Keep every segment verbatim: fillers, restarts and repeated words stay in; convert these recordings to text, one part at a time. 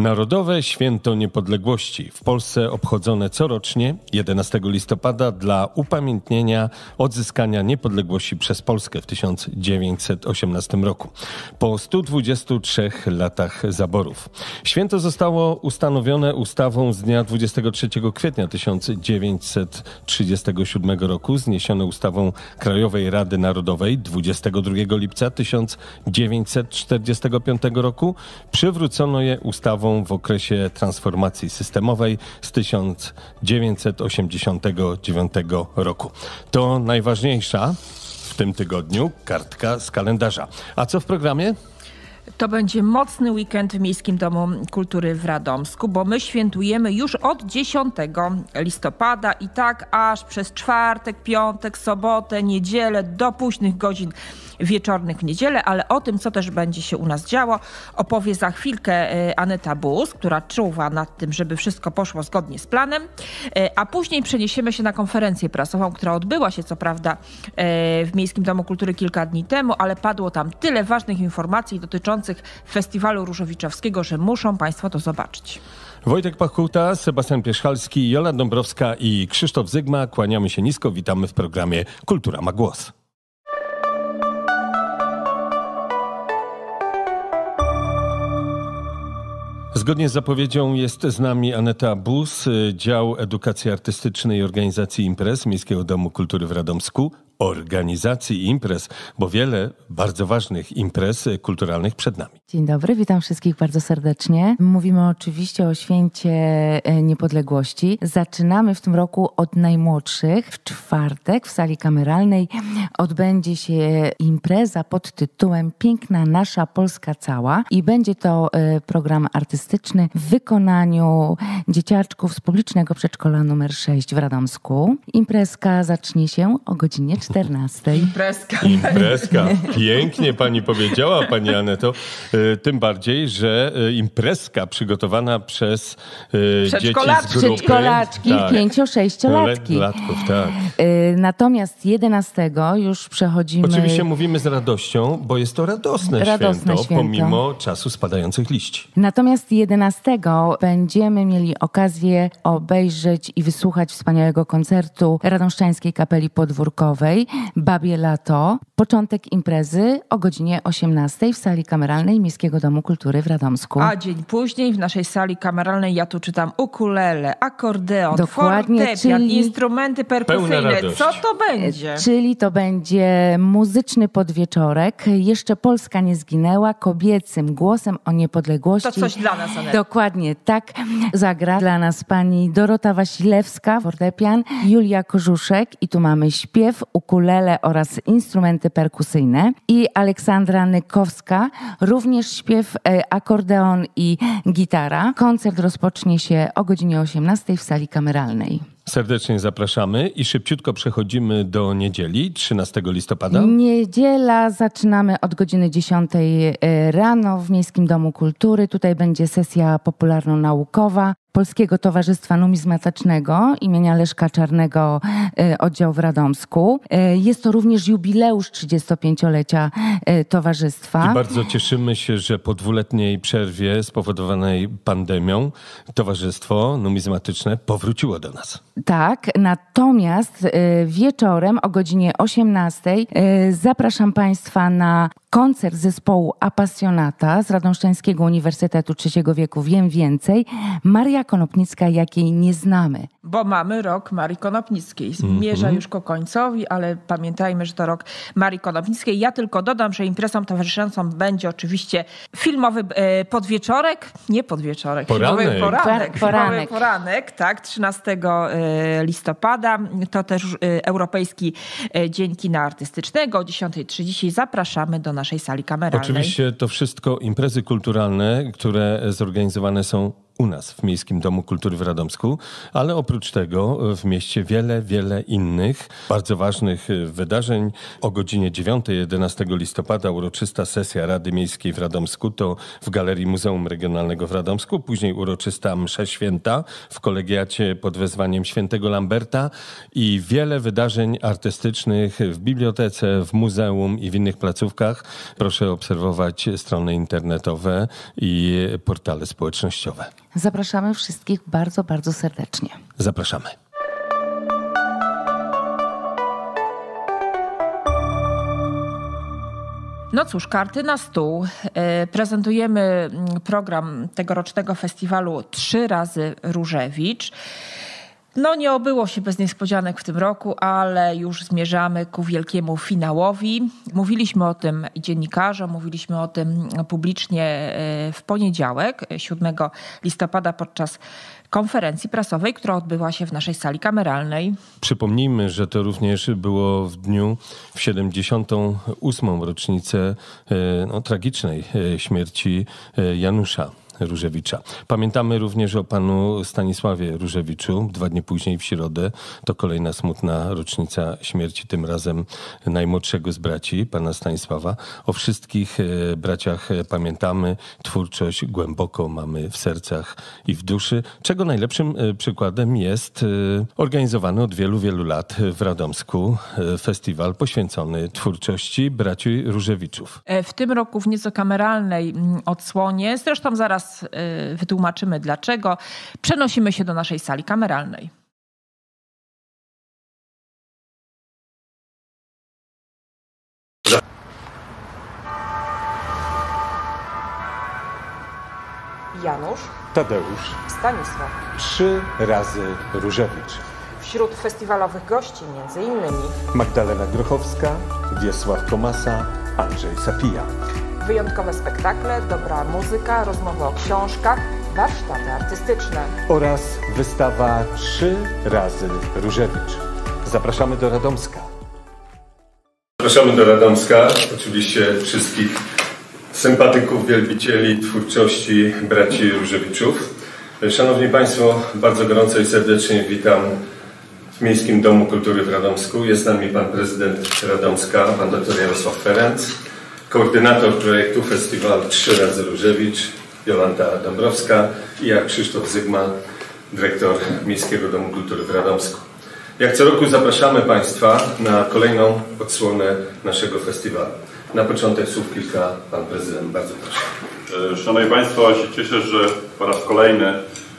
Narodowe Święto Niepodległości w Polsce obchodzone corocznie jedenastego listopada dla upamiętnienia odzyskania niepodległości przez Polskę w tysiąc dziewięćset osiemnastym roku. Po stu dwudziestu trzech latach zaborów. Święto zostało ustanowione ustawą z dnia dwudziestego trzeciego kwietnia tysiąc dziewięćset trzydziestego siódmego roku, zniesione ustawą Krajowej Rady Narodowej dwudziestego drugiego lipca tysiąc dziewięćset czterdziestego piątego roku. Przywrócono je ustawą w okresie transformacji systemowej z tysiąc dziewięćset osiemdziesiątego dziewiątego roku. To najważniejsza w tym tygodniu kartka z kalendarza. A co w programie? To będzie mocny weekend w Miejskim Domu Kultury w Radomsku, bo my świętujemy już od dziesiątego listopada i tak aż przez czwartek, piątek, sobotę, niedzielę, do późnych godzin wieczornych w niedzielę, ale o tym, co też będzie się u nas działo, opowie za chwilkę Aneta Bus, która czuwa nad tym, żeby wszystko poszło zgodnie z planem, a później przeniesiemy się na konferencję prasową, która odbyła się co prawda w Miejskim Domu Kultury kilka dni temu, ale padło tam tyle ważnych informacji dotyczących Festiwalu Różowiczowskiego, że muszą Państwo to zobaczyć. Wojtek Pachuta, Sebastian Pierzchalski, Jola Dąbrowska i Krzysztof Zygma. Kłaniamy się nisko, witamy w programie Kultura ma głos. Zgodnie z zapowiedzią jest z nami Aneta Bus, dział edukacji artystycznej i organizacji imprez Miejskiego Domu Kultury w Radomsku. Organizacji imprez, bo wiele bardzo ważnych imprez kulturalnych przed nami. Dzień dobry, witam wszystkich bardzo serdecznie. Mówimy oczywiście o Święcie Niepodległości. Zaczynamy w tym roku od najmłodszych. W czwartek w sali kameralnej odbędzie się impreza pod tytułem Piękna Nasza Polska Cała i będzie to program artystyczny w wykonaniu dzieciaczków z publicznego przedszkola numer sześć w Radomsku. Imprezka zacznie się o godzinie czternastej. Imprezka. Imprezka. Pięknie pani powiedziała, pani Aneto. Tym bardziej, że imprezka przygotowana przez dzieci z grupy. Przedszkolaczki, tak. pięcio-sześciolatki. Latków, tak. Natomiast jedenastego już przechodzimy... Oczywiście mówimy z radością, bo jest to radosne, radosne święto, święto, pomimo czasu spadających liści. Natomiast jedenastego będziemy mieli okazję obejrzeć i wysłuchać wspaniałego koncertu Radomszczańskiej Kapeli Podwórkowej Babie Lato. Początek imprezy o godzinie osiemnastej w sali kameralnej Miejskiego Domu Kultury w Radomsku. A dzień później w naszej sali kameralnej ja tu czytam ukulele, akordeon, dokładnie, fortepian, czyli instrumenty perkusyjne. Co to będzie? Czyli to będzie muzyczny podwieczorek. Jeszcze Polska nie zginęła. Kobiecym głosem o niepodległości. To coś dla nas, Aneta. Dokładnie tak. Zagra dla nas pani Dorota Wasilewska, fortepian, Julia Korzuszek i tu mamy śpiew, ukulele oraz instrumenty perkusyjne i Aleksandra Nykowska, również śpiew, akordeon i gitara. Koncert rozpocznie się o godzinie osiemnastej w sali kameralnej. Serdecznie zapraszamy i szybciutko przechodzimy do niedzieli, trzynastego listopada. Niedziela zaczynamy od godziny dziesiątej rano w Miejskim Domu Kultury. Tutaj będzie sesja popularno-naukowa Polskiego Towarzystwa Numizmatycznego imienia Leszka Czarnego, oddział w Radomsku. Jest to również jubileusz trzydziestopięciolecia towarzystwa. I bardzo cieszymy się, że po dwuletniej przerwie spowodowanej pandemią Towarzystwo Numizmatyczne powróciło do nas. Tak, natomiast wieczorem o godzinie osiemnastej zapraszam Państwa na koncert zespołu Apasjonata z Radomszczańskiego Uniwersytetu Trzeciego Wieku Wiem Więcej. Maria Konopnicka, jakiej nie znamy. Bo mamy rok Marii Konopnickiej. Zmierza mm-hmm. już ku końcowi, ale pamiętajmy, że to rok Marii Konopnickiej. Ja tylko dodam, że imprezą towarzyszącą będzie oczywiście filmowy e, podwieczorek. Nie podwieczorek. Poranek. Filmowy poranek. Poranek. Filmowy poranek, tak, trzynastego listopada. To też e, Europejski Dzień Kina Artystycznego. O dziesiątej trzydzieści zapraszamy do naszej sali kameralnej. Oczywiście to wszystko imprezy kulturalne, które zorganizowane są u nas w Miejskim Domu Kultury w Radomsku, ale oprócz tego w mieście wiele, wiele innych bardzo ważnych wydarzeń. O godzinie dziewiątej jedenastego listopada uroczysta sesja Rady Miejskiej w Radomsku, to w Galerii Muzeum Regionalnego w Radomsku, później uroczysta msza święta w kolegiacie pod wezwaniem świętego Lamberta i wiele wydarzeń artystycznych w bibliotece, w muzeum i w innych placówkach. Proszę obserwować strony internetowe i portale społecznościowe. Zapraszamy wszystkich bardzo, bardzo serdecznie. Zapraszamy. No cóż, karty na stół. Prezentujemy program tegorocznego festiwalu Trzy razy Różewicz. No nie obyło się bez niespodzianek w tym roku, ale już zmierzamy ku wielkiemu finałowi. Mówiliśmy o tym dziennikarzom, mówiliśmy o tym publicznie w poniedziałek, siódmego listopada podczas konferencji prasowej, która odbyła się w naszej sali kameralnej. Przypomnijmy, że to również było w dniu w siedemdziesiątą ósmą rocznicę no, tragicznej śmierci Janusza Różewicza. Pamiętamy również o panu Stanisławie Różewiczu. Dwa dni później, w środę, to kolejna smutna rocznica śmierci, tym razem najmłodszego z braci, pana Stanisława. O wszystkich braciach pamiętamy. Twórczość głęboko mamy w sercach i w duszy, czego najlepszym przykładem jest organizowany od wielu, wielu lat w Radomsku festiwal poświęcony twórczości braci Różewiczów. W tym roku w nieco kameralnej odsłonie, zresztą zaraz wytłumaczymy dlaczego, przenosimy się do naszej sali kameralnej. Janusz, Tadeusz, Stanisław. Trzy razy Różewicz. Wśród festiwalowych gości między innymi Magdalena Grochowska, Wiesław Komasa, Andrzej Sapija. wyjątkowe spektakle, dobra muzyka, rozmowy o książkach, warsztaty artystyczne. Oraz wystawa Trzy razy Różewicz. Zapraszamy do Radomska. Zapraszamy do Radomska. Oczywiście wszystkich sympatyków, wielbicieli twórczości braci Różewiczów. Szanowni Państwo, bardzo gorąco i serdecznie witam w Miejskim Domu Kultury w Radomsku. Jest z nami pan prezydent Radomska, pan dr Jarosław Ferenc, koordynator projektu Festiwal Trzy razy Różewicz, Jolanta Dąbrowska i ja, Krzysztof Zygma, dyrektor Miejskiego Domu Kultury w Radomsku. Jak co roku zapraszamy Państwa na kolejną odsłonę naszego festiwalu. Na początek słów kilka pan prezydent. Bardzo proszę. Szanowni Państwo, ja się cieszę, że po raz kolejny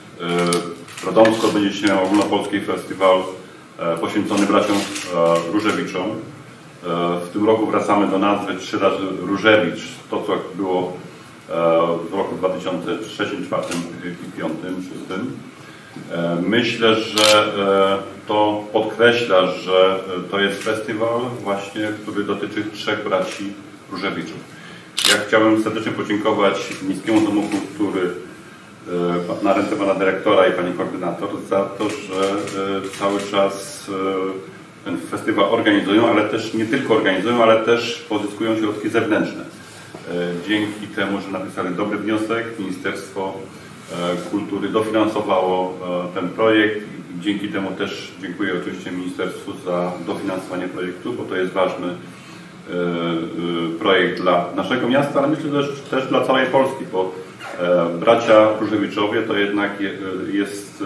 w Radomsku odbędzie się ogólnopolski festiwal poświęcony braciom Różewiczom. W tym roku wracamy do nazwy Trzy razy Różewicz. To, co było w roku dwa tysiące trzecim, czwartym i piątym, szóstym. Myślę, że to podkreśla, że to jest festiwal właśnie, który dotyczy trzech braci Różewiczów. Ja chciałbym serdecznie podziękować Miejskiemu Domu Kultury na ręce pana dyrektora i pani koordynator za to, że cały czas ten festiwal organizują, ale też nie tylko organizują, ale też pozyskują środki zewnętrzne. Dzięki temu, że napisali dobry wniosek, Ministerstwo Kultury dofinansowało ten projekt. Dzięki temu też dziękuję oczywiście Ministerstwu za dofinansowanie projektu, bo to jest ważny projekt dla naszego miasta, ale myślę też, też dla całej Polski, bo bracia Różewiczowie to jednak jest,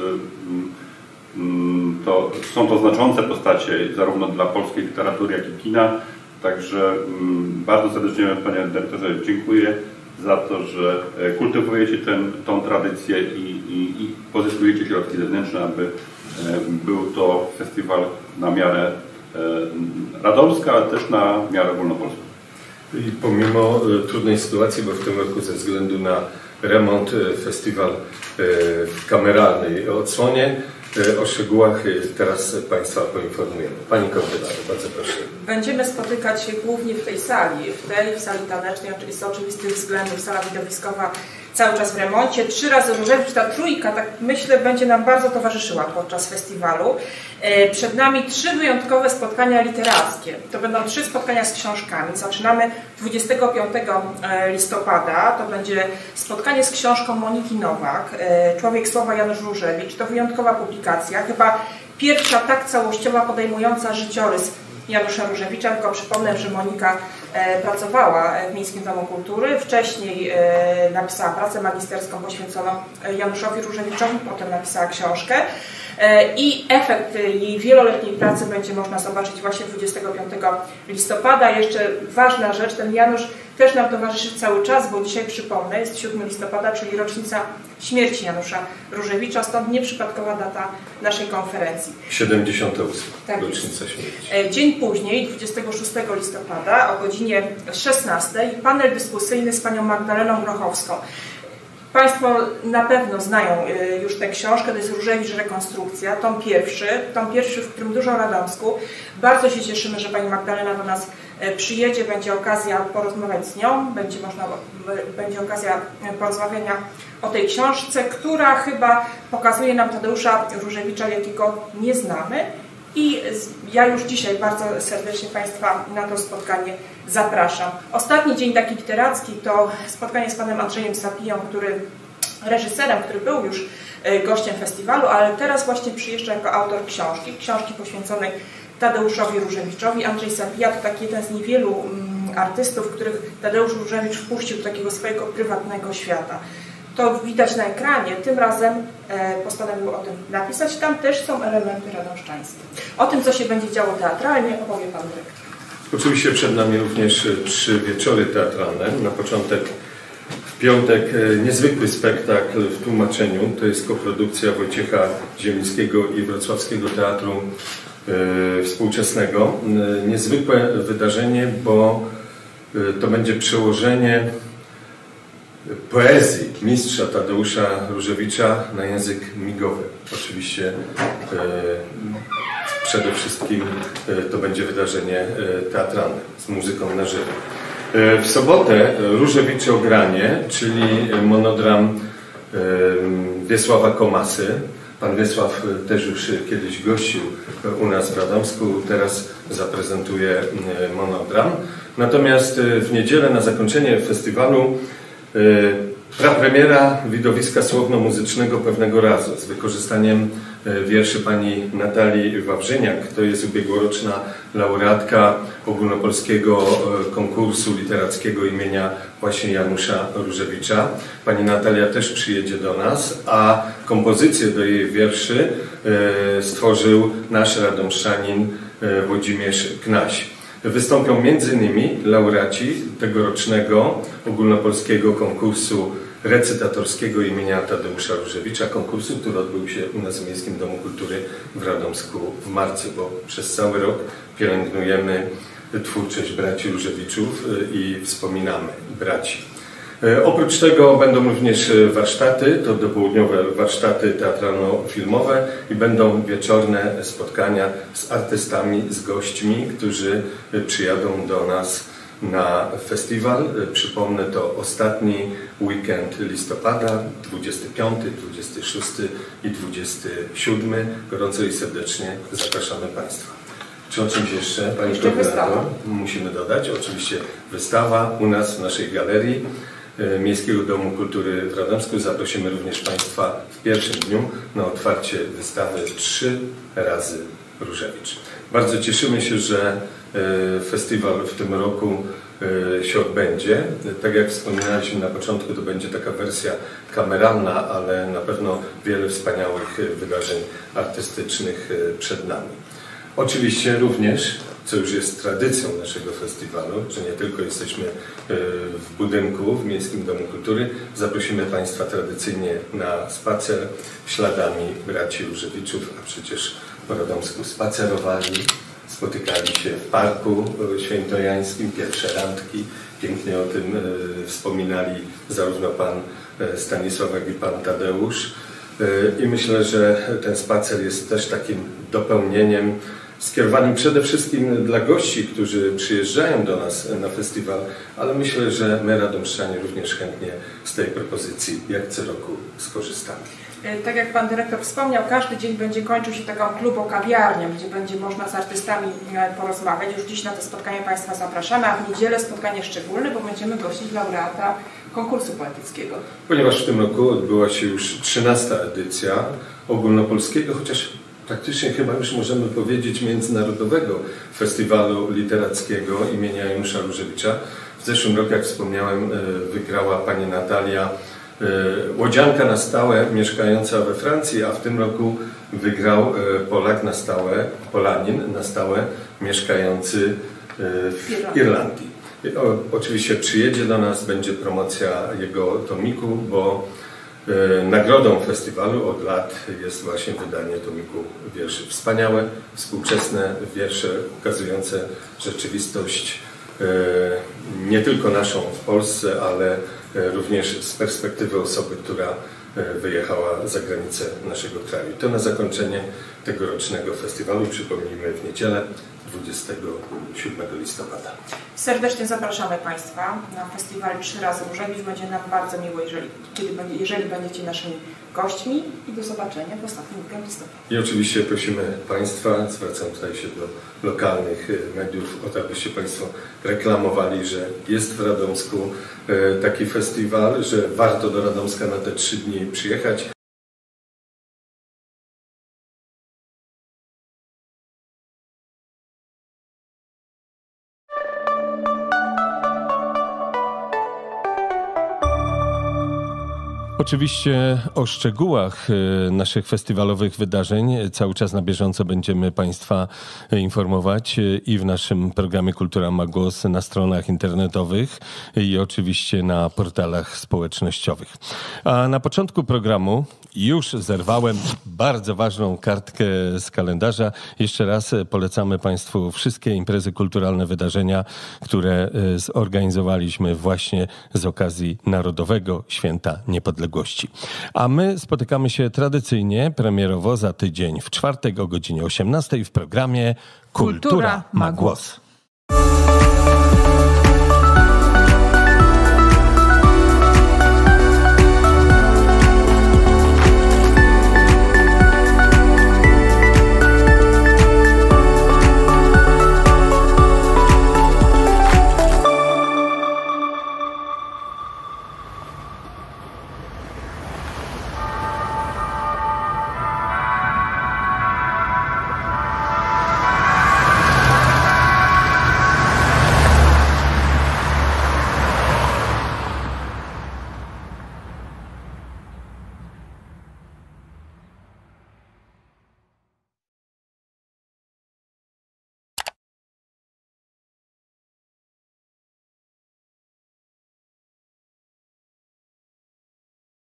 to, są to znaczące postacie zarówno dla polskiej literatury, jak i kina. Także bardzo serdecznie panie dyrektorze dziękuję za to, że kultywujecie ten, tą tradycję i, i, i pozyskujecie środki zewnętrzne, aby był to festiwal na miarę radomska, ale też na miarę ogólnopolską. I pomimo trudnej sytuacji, bo w tym roku ze względu na remont festiwal w kameralnej odsłonie, o szczegółach teraz Państwa poinformujemy. Pani koordynator, bardzo proszę. Będziemy spotykać się głównie w tej sali, w tej, w sali tanecznej, z oczywistych względów, sala widowiskowa cały czas w remoncie. Trzy razy Różewicz, ta trójka, tak myślę, będzie nam bardzo towarzyszyła podczas festiwalu. Przed nami trzy wyjątkowe spotkania literackie. To będą trzy spotkania z książkami. Zaczynamy dwudziestego piątego listopada. To będzie spotkanie z książką Moniki Nowak, Człowiek Słowa Janusz Różewicz. To wyjątkowa publikacja, chyba pierwsza tak całościowa podejmująca życiorys Janusza Różewicza, tylko przypomnę, że Monika e, pracowała w Miejskim Domu Kultury, wcześniej e, napisała pracę magisterską poświęconą Januszowi Różewiczowi, potem napisała książkę e, i efekt jej wieloletniej pracy będzie można zobaczyć właśnie dwudziestego piątego listopada. Jeszcze ważna rzecz, ten Janusz też nam towarzyszy cały czas, bo dzisiaj przypomnę, jest siódmego listopada, czyli rocznica śmierci Janusza Różewicza, stąd nieprzypadkowa data naszej konferencji. siedemdziesiąta ósma tak rocznica śmierci. Dzień później, dwudziestego szóstego listopada o godzinie szesnastej, panel dyskusyjny z panią Magdaleną Grochowską. Państwo na pewno znają już tę książkę, to jest Różewicz Rekonstrukcja, tom pierwszy, tom pierwszy, w którym dużo o Radomsku. Bardzo się cieszymy, że pani Magdalena do nas przyjedzie, będzie okazja porozmawiać z nią, będzie, można, będzie okazja porozmawiania o tej książce, która chyba pokazuje nam Tadeusza Różewicza, jakiego nie znamy. I ja już dzisiaj bardzo serdecznie Państwa na to spotkanie zapraszam. Ostatni dzień taki literacki to spotkanie z panem Andrzejem Sapiją, który reżyserem, który był już gościem festiwalu, ale teraz właśnie przyjeżdża jako autor książki, książki poświęconej Tadeuszowi Różewiczowi. Andrzej Sapija to taki jeden z niewielu mm, artystów, których Tadeusz Różewicz wpuścił do takiego swojego prywatnego świata. To widać na ekranie, tym razem e, postanowił o tym napisać. Tam też są elementy radomszczańskie. O tym, co się będzie działo teatralnie, opowie pan dyrektor. Oczywiście przed nami również trzy wieczory teatralne. Na początek w piątek niezwykły spektakl w tłumaczeniu. To jest koprodukcja Wojciecha Ziemińskiego i Wrocławskiego Teatru e, Współczesnego. E, niezwykłe wydarzenie, bo e, to będzie przełożenie poezji mistrza Tadeusza Różewicza na język migowy. Oczywiście e, przede wszystkim e, to będzie wydarzenie e, teatralne z muzyką na żywo. E, w sobotę Różewiczogranie, czyli monodram e, Wiesława Komasy. Pan Wiesław też już kiedyś gościł u nas w Radomsku, teraz zaprezentuje monodram. Natomiast w niedzielę na zakończenie festiwalu prapremiera widowiska słowno-muzycznego Pewnego razu z wykorzystaniem wierszy pani Natalii Wawrzyniak. To jest ubiegłoroczna laureatka ogólnopolskiego konkursu literackiego imienia właśnie Janusza Różewicza. Pani Natalia też przyjedzie do nas, a kompozycję do jej wierszy stworzył nasz radomszczanin Włodzimierz Knaś. Wystąpią między innymi laureaci tegorocznego ogólnopolskiego konkursu recytatorskiego imienia Tadeusza Różewicza, konkursu, który odbył się u nas w Miejskim Domu Kultury w Radomsku w marcu, bo przez cały rok pielęgnujemy twórczość braci Różewiczów i wspominamy braci. Oprócz tego będą również warsztaty, to dopołudniowe warsztaty teatralno-filmowe i będą wieczorne spotkania z artystami, z gośćmi, którzy przyjadą do nas na festiwal. Przypomnę, to ostatni weekend listopada, dwudziesty piąty, dwudziesty szósty i dwudziesty siódmy. Gorąco i serdecznie zapraszamy Państwa. Czy o czymś jeszcze, Pani Koordynator, musimy dodać? Oczywiście wystawa u nas w naszej galerii Miejskiego Domu Kultury w Radomsku. Zaprosimy również Państwa w pierwszym dniu na otwarcie wystawy Trzy razy Różewicz. Bardzo cieszymy się, że festiwal w tym roku się odbędzie. Tak jak wspominaliśmy na początku, to będzie taka wersja kameralna, ale na pewno wiele wspaniałych wydarzeń artystycznych przed nami. Oczywiście również, co już jest tradycją naszego festiwalu, że nie tylko jesteśmy w budynku, w Miejskim Domu Kultury, zaprosimy Państwa tradycyjnie na spacer śladami braci Różewiczów, a przecież w Radomsku spacerowali, spotykali się w Parku Świętojańskim, pierwsze randki, pięknie o tym wspominali zarówno pan Stanisław, jak i pan Tadeusz. I myślę, że ten spacer jest też takim dopełnieniem skierowanym przede wszystkim dla gości, którzy przyjeżdżają do nas na festiwal, ale myślę, że my radomszczanie również chętnie z tej propozycji jak co roku skorzystamy. Tak jak Pan Dyrektor wspomniał, każdy dzień będzie kończył się taką klubo-kawiarnią, gdzie będzie można z artystami porozmawiać. Już dziś na to spotkanie Państwa zapraszamy, a w niedzielę spotkanie szczególne, bo będziemy gościć laureata konkursu poetyckiego. Ponieważ w tym roku odbyła się już trzynasta edycja ogólnopolskiego, chociaż praktycznie chyba już możemy powiedzieć międzynarodowego festiwalu literackiego imienia Janusza Różewicza. W zeszłym roku, jak wspomniałem, wygrała pani Natalia, łodzianka na stałe mieszkająca we Francji, a w tym roku wygrał Polak na stałe, Polanin na stałe mieszkający w Irlandii. O, oczywiście przyjedzie do nas, będzie promocja jego tomiku, bo nagrodą festiwalu od lat jest właśnie wydanie tomiku wierszy. Wspaniałe, współczesne wiersze ukazujące rzeczywistość nie tylko naszą w Polsce, ale również z perspektywy osoby, która wyjechała za granicę naszego kraju. To na zakończenie tegorocznego festiwalu, przypomnijmy, w niedzielę dwudziestego siódmego listopada. Serdecznie zapraszamy Państwa na festiwal Trzy razy Różewicz. Będzie nam bardzo miło, jeżeli, kiedy, jeżeli będziecie naszymi gośćmi i do zobaczenia w ostatnim weekend listopada. I oczywiście prosimy Państwa, zwracam tutaj się do lokalnych mediów, o to, abyście Państwo reklamowali, że jest w Radomsku taki festiwal, że warto do Radomska na te trzy dni przyjechać. Oczywiście o szczegółach naszych festiwalowych wydarzeń cały czas na bieżąco będziemy Państwa informować i w naszym programie Kultura ma głos na stronach internetowych i oczywiście na portalach społecznościowych. A na początku programu już zerwałem bardzo ważną kartkę z kalendarza. Jeszcze raz polecamy Państwu wszystkie imprezy kulturalne, wydarzenia, które zorganizowaliśmy właśnie z okazji Narodowego Święta Niepodległości. A my spotykamy się tradycyjnie, premierowo za tydzień w czwartek o godzinie osiemnastej w programie Kultura, Kultura ma głos.